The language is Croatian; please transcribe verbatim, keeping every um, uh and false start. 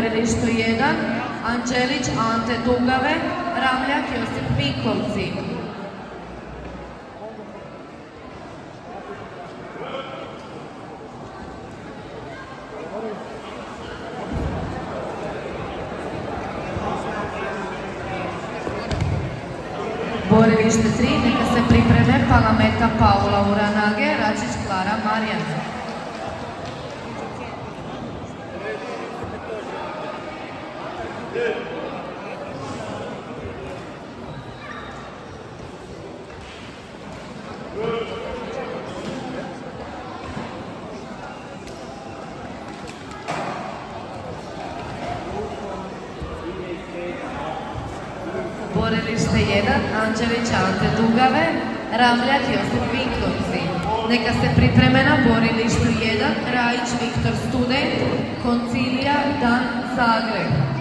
borilištu jedan, Anđelić Ante Dugave, Ramljak Josip Vinkovci. Borilište tri, neka se pripreme Palameta Paula Uranage, Račić Klara Marjana. Borilište jedan, Anđelić Ante Dugave, Ramljak Josip Vinkovci. Neka se pripreme na borilištu jedan, Rajić Viktor Student, Koncilija Dan Zagreb.